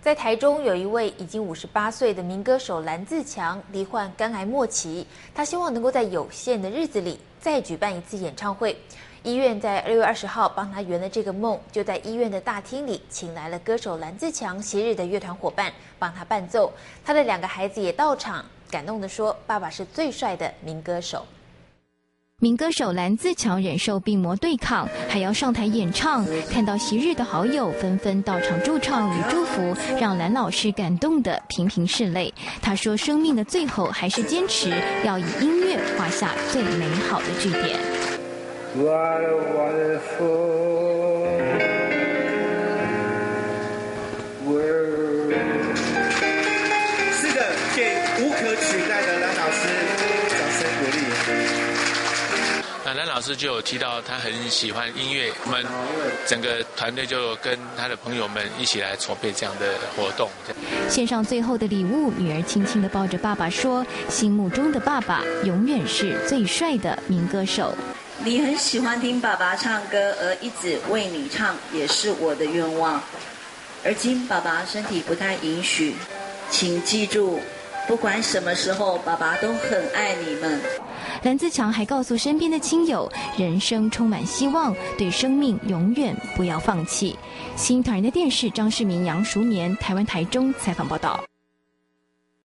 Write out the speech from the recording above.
在台中有一位已经58岁的民歌手蓝自强，罹患肝癌末期。他希望能够在有限的日子里再举办一次演唱会。医院在2月20号帮他圆了这个梦，就在医院的大厅里请来了歌手蓝自强昔日的乐团伙伴帮他伴奏。他的2个孩子也到场，感动地说：“爸爸是最帅的民歌手。” 民歌手蓝自强忍受病魔对抗，还要上台演唱。看到昔日的好友纷纷到场驻唱与祝福，让蓝老师感动得频频拭泪。他说：“生命的最后还是坚持要以音乐画下最美好的句点。” What a wonderful world！ 是的，给无可取代的蓝老师掌声鼓励。 蓝老师就有提到他很喜欢音乐，我们整个团队就跟他的朋友们一起来筹备这样的活动。 献上最后的礼物，女儿轻轻地抱着爸爸说：“心目中的爸爸永远是最帅的民歌手。” 你很喜欢听爸爸唱歌，而一直为你唱也是我的愿望。而今爸爸身体不太允许，请记住，不管什么时候，爸爸都很爱你们。 蓝自强还告诉身边的亲友，人生充满希望，对生命永远不要放弃。新唐人的电视张世民、杨淑年，台湾台中采访报道。